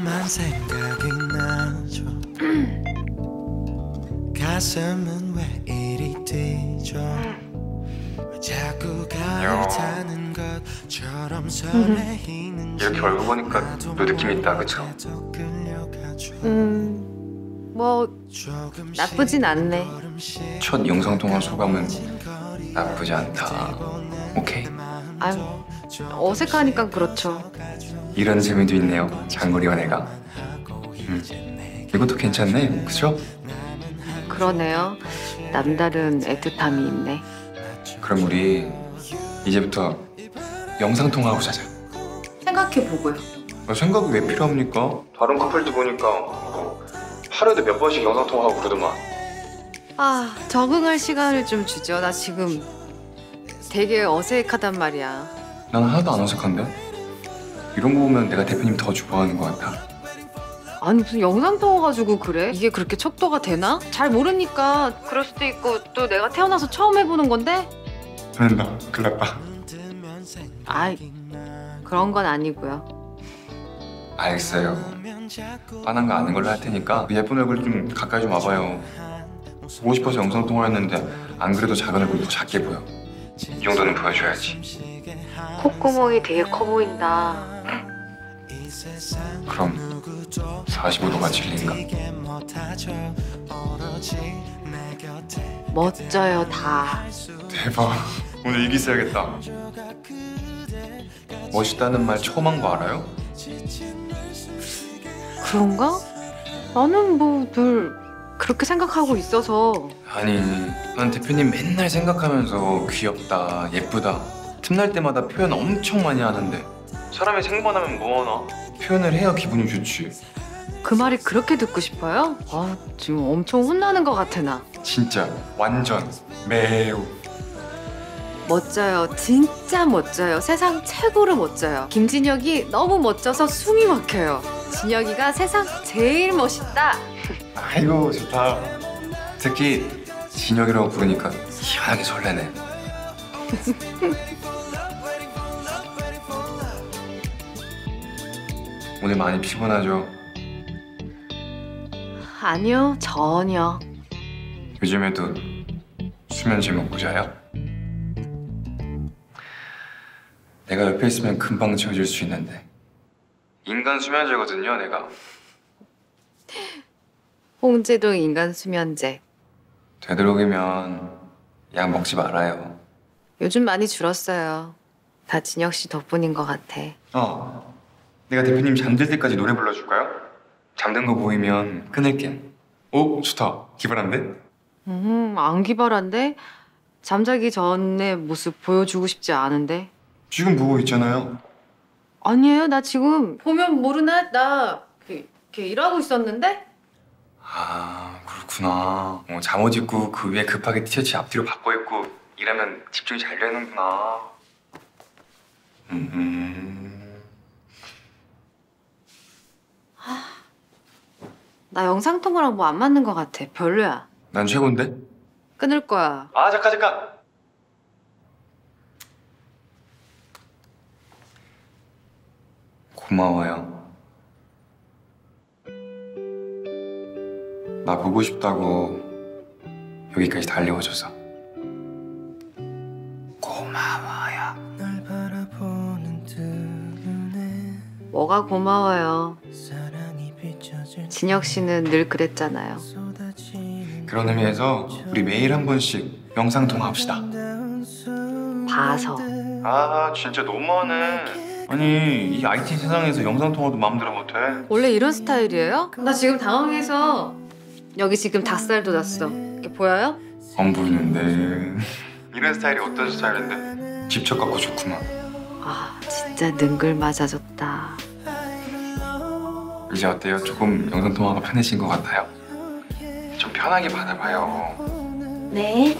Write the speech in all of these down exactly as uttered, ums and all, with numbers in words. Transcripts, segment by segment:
너만 생각이 나죠. 가슴은 왜 이리 뛰죠. 자꾸 가을 타는 것처럼 설레이는 이렇게 얼굴 보니까 또 느낌 있다, 그쵸? 음... 뭐... 나쁘진 않네. 첫 영상통화 소감은 나쁘지 않다. 오케이. 아유, 어색하니까 그렇죠. 이런 재미도 있네요, 장거리 연애가. 음. 이것도 괜찮네, 그쵸? 그러네요. 남다른 애틋함이 있네. 그럼 우리 이제부터 영상통화하고 자자. 생각해보고요. 아, 생각이 왜 필요합니까? 다른 커플도 보니까 하루에도 몇 번씩 영상통화하고 그러더만. 아, 적응할 시간을 좀 주죠. 나 지금 되게 어색하단 말이야. 난 하나도 안 어색한데? 이런 거 보면 내가 대표님 더 좋아하는 것 같아. 아니 무슨 영상통화 가지고 그래? 이게 그렇게 척도가 되나? 잘 모르니까 그럴 수도 있고 또 내가 태어나서 처음 해보는 건데? 된다, 큰일 났다. 아이, 그런 건 아니고요. 알겠어요. 빤한 거 아는 걸로 할 테니까 예쁜 얼굴 좀 가까이 좀 와봐요. 보고 싶어서 영상통화했는데 안 그래도 작은 얼굴이 더 작게 보여. 이 정도는 보여줘야지. 콧구멍이 되게 커 보인다. 그럼 사십오 도가 진리인가? 멋져요, 다. 대박. 오늘 일기 써야겠다. 멋있다는 말 처음 한 거 알아요? 그런가? 나는 뭐 늘 그렇게 생각하고 있어서. 아니, 난 대표님 맨날 생각하면서 귀엽다, 예쁘다 틈날 때마다 표현 엄청 많이 하는데 사람이 생방하면 뭐하나? 표현을 해야 기분이 좋지. 그 말이 그렇게 듣고 싶어요? 아, 지금 엄청 혼나는 것 같아, 나. 진짜 완전 매우 멋져요. 진짜 멋져요. 세상 최고로 멋져요. 김진혁이 너무 멋져서 숨이 막혀요. 진혁이가 세상 제일 멋있다. 아이고 좋다. 특히 진혁이라고 부르니까 희한하게 설레네. 오늘 많이 피곤하죠? 아니요, 전혀. 요즘에도 수면제 먹고 자요? 내가 옆에 있으면 금방 지워질 수 있는데. 인간 수면제거든요, 내가. 홍제동 인간 수면제. 되도록이면 약 먹지 말아요. 요즘 많이 줄었어요. 다 진혁 씨 덕분인 것 같아. 어, 내가 대표님 잠들 때까지 노래 불러줄까요? 잠든 거 보이면 끊을게. 오, 좋다. 기발한데? 음, 안 기발한데? 잠자기 전에 모습 보여주고 싶지 않은데? 지금 보고 있잖아요. 아니에요, 나 지금 보면 모르나? 나 이렇게, 이렇게 일하고 있었는데? 아, 그렇구나. 어, 잠옷 입고 그 위에 급하게 티셔츠 앞뒤로 바꿔 입고 일하면 집중이 잘 되는구나. 음, 음. 나 영상통화랑 뭐 안 맞는 것 같아. 별로야. 난 최고인데? 끊을 거야. 아, 잠깐, 잠깐! 고마워요. 나 보고 싶다고 여기까지 달려와줘서. 고마워요. 널 바라보는 두 눈에 뭐가 고마워요. 사랑이 비춰질 진혁 씨는 늘 그랬잖아요. 쏟아지는 그런 의미에서 우리 매일 한 번씩 영상통화합시다. 아름다운 순간들. 봐서. 아, 진짜 너무하네. 아니, 이 아이티 세상에서 영상통화도 마음대로 못해. 원래 이런 스타일이에요? 나 지금 당황해서 여기 지금 닭살 돋았어. 이렇게 보여요? 안 보이는데. 이런 스타일이 어떤 스타일인데? 집착 갖고 좋구만. 아, 진짜 능글맞아졌다. 이제 어때요? 조금 영상통화가 편해진 것 같아요? 좀 편하게 받아봐요. 네.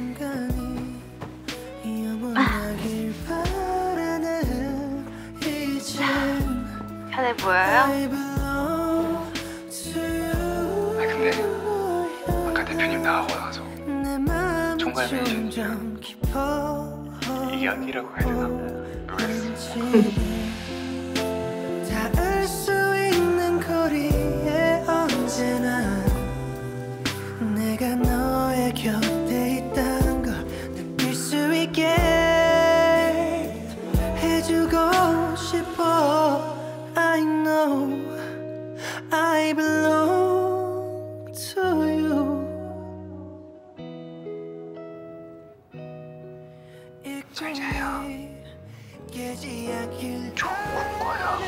편해 보여요? 아, 근데 아까 대표님 나가고 나서 총괄 매니저님이랑 이게 아니라고 해야 되나? 모르겠어. 닿을 수 있는 곳 I belong to you. 잘 자요. 좋은 꿈 꿔요.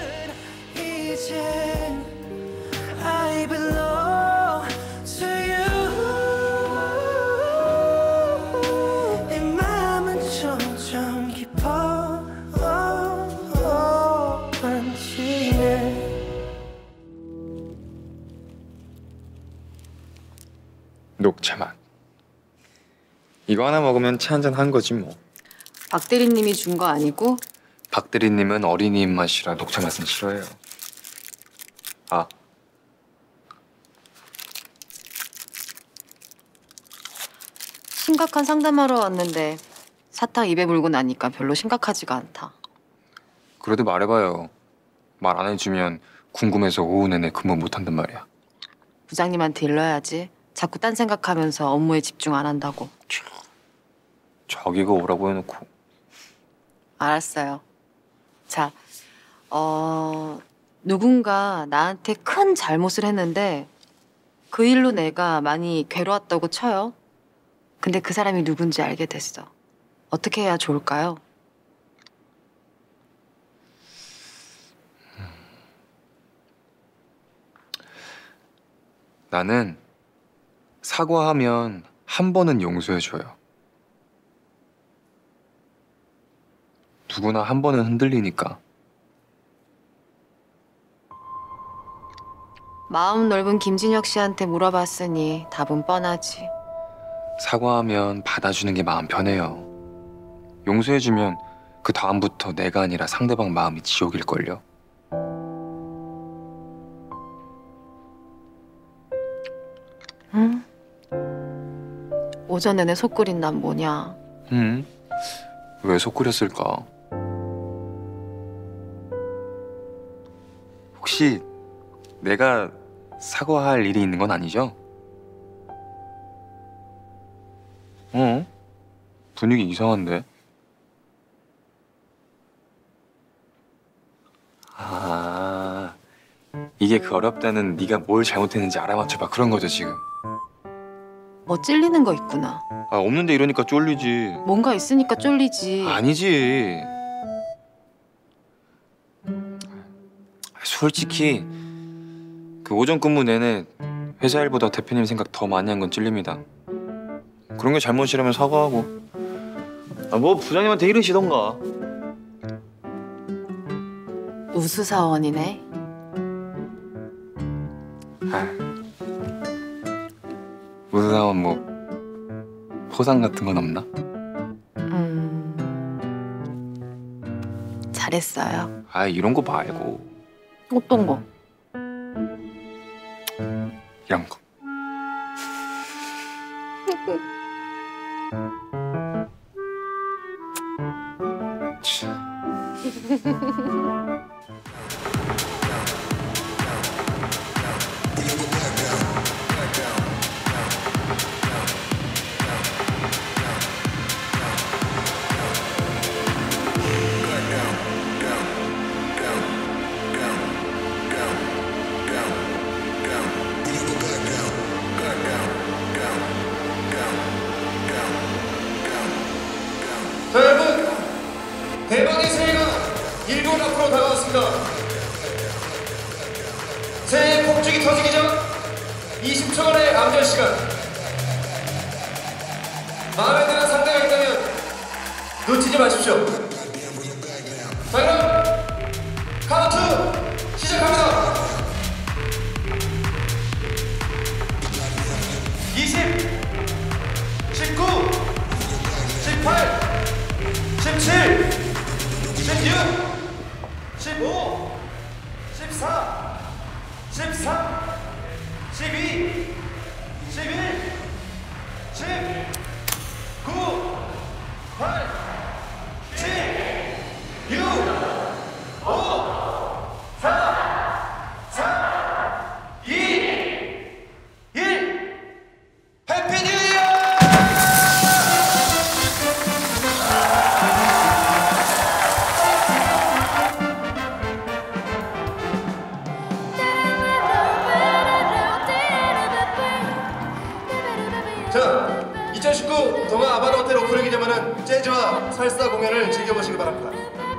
이젠 I belong to you. 내 맘은 점점 깊어만지네. 녹차맛. 이거 하나 먹으면 차 한잔 한 거지 뭐. 박 대리님이 준 거 아니고? 박 대리님은 어린이 입맛이라 녹차 맛은 싫어해요. 아. 심각한 상담하러 왔는데 사탕 입에 물고 나니까 별로 심각하지가 않다. 그래도 말해봐요. 말 안 해주면 궁금해서 오후 내내 근무 못한단 말이야. 부장님한테 일러야지. 자꾸 딴 생각하면서 업무에 집중 안 한다고. 자기가 오라고 해놓고. 알았어요. 자, 어... 누군가 나한테 큰 잘못을 했는데 그 일로 내가 많이 괴로웠다고 쳐요. 근데 그 사람이 누군지 알게 됐어. 어떻게 해야 좋을까요? 나는 사과하면 한 번은 용서해줘요. 누구나 한 번은 흔들리니까. 마음 넓은 김진혁 씨한테 물어봤으니 답은 뻔하지. 사과하면 받아주는 게 마음 편해요. 용서해주면 그 다음부터 내가 아니라 상대방 마음이 지옥일걸요. 응? 오전 내내 속 끓인 난 뭐냐? 응? 왜 속 끓였을까? 혹시 내가 사과할 일이 있는 건 아니죠? 어? 분위기 이상한데? 아, 이게 그 어렵다는 네가 뭘 잘못했는지 알아맞혀봐 그런 거죠 지금. 뭐 찔리는 거 있구나. 아 없는데 이러니까 쫄리지. 뭔가 있으니까 쫄리지. 아니지. 솔직히 그 오전 근무 내내 회사 일보다 대표님 생각 더 많이 한 건 찔립니다. 그런 게 잘못이라면 사과하고. 아 뭐 부장님한테 이르시던가. 우수사원이네. 우수사원 뭐 포상 같은 건 없나? 음... 잘했어요. 아 이런 거 말고 어떤 거? 이런 거. 자, 여러분, 대박의 새해가 일 개월 앞으로 다가왔습니다. 새해 폭죽이 터지기 전 이십 초간의 암전 시간. 마음에 드는 상대가 있다면 놓치지 마십시오. 자, 그럼 카운트 시작합니다. 이십, 십구, 십팔, 십칠, 십육, 십오, 십사, 십삼, 십이, 십일, 십, 구, 팔, 칠, 육, 오, 사, 삼, 이, 일. 해피 뉴 이어! 따라 자, 이천십구 동아 아바타 호텔 오픈을 기념하는 재즈와 살사 공연을 즐겨보시기 바랍니다.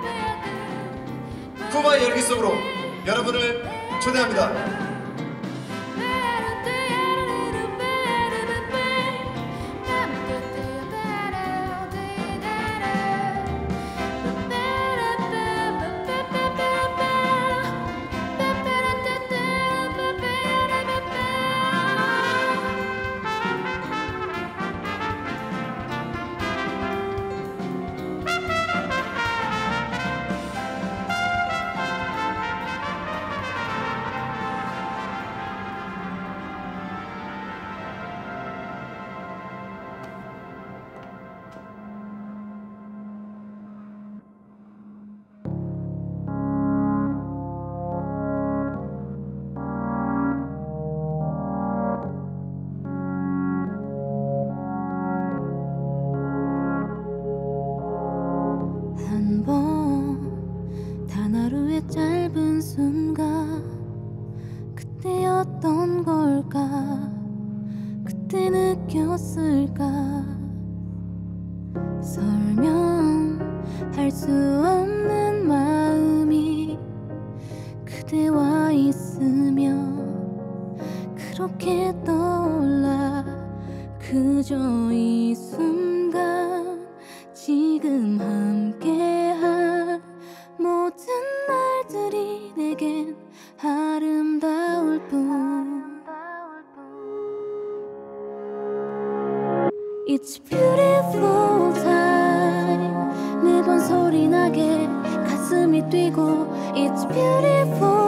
푸마의 열기 속으로 여러분을 초대합니다. 단 하루의 짧은 순간 그때였던 걸까 그때 느꼈을까 설명할 수 없는 마음이 그대와 있으면 그렇게 떠올라 그저 이 순간 지금 함께한 모든 날들이 내겐 아름다울 뿐 It's beautiful time 매번 소리나게 가슴이 뛰고 It's beautiful